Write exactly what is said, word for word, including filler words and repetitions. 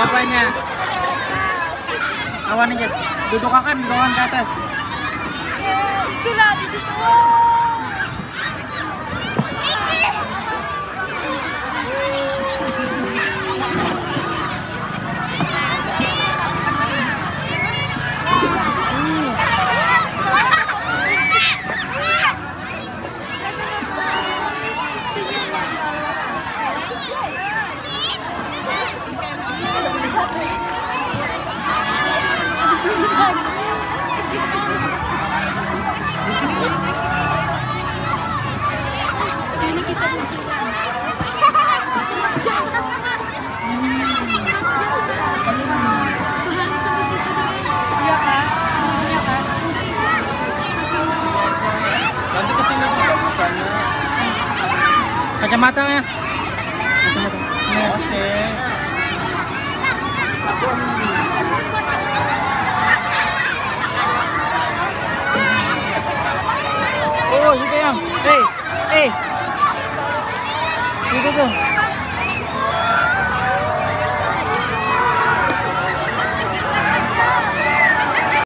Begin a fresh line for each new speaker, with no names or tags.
apanya? Awan aja. Duduk akan, kawan ke atas.
Itulah di situ. Ini kita di sini. Iya kan? Iya kan?
Nanti kesini juga busanya. Kacamata ya? Kacamata. Oke. Oh, gitu yang. Hei, hei. Gitu tuh.